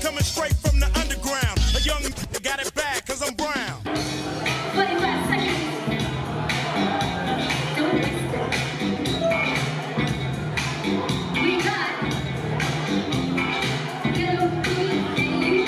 coming straight from the underground. A young that got it bad, cause I'm brown. 25 seconds. Don't waste it. We got Ghetto Boogie and you.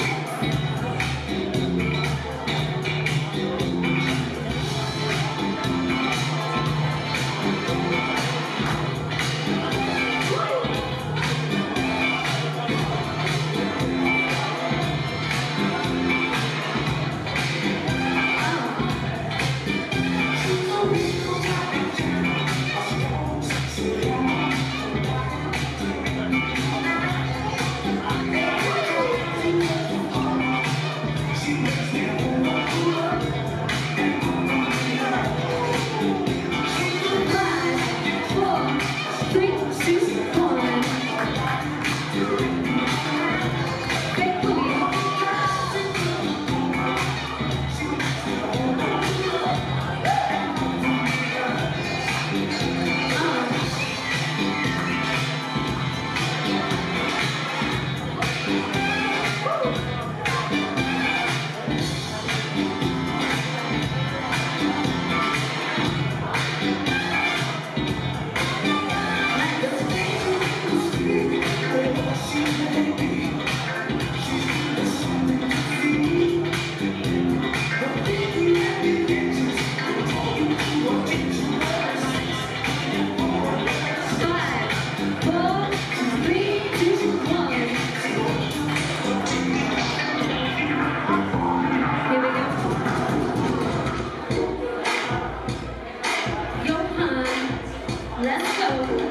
Let's go.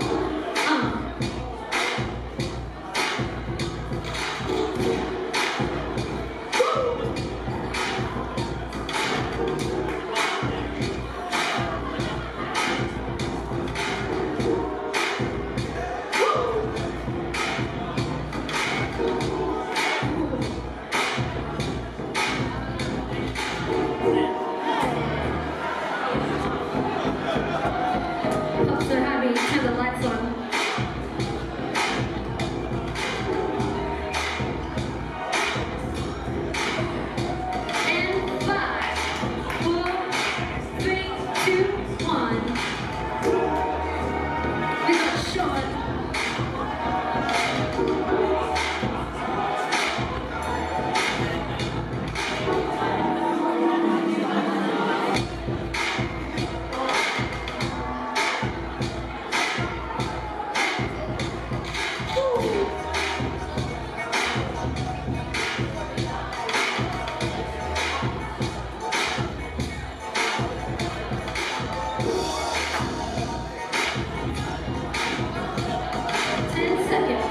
So happy, turn the lights on. And 5, 4, 3, 2, 1. We got Sean. Seconds.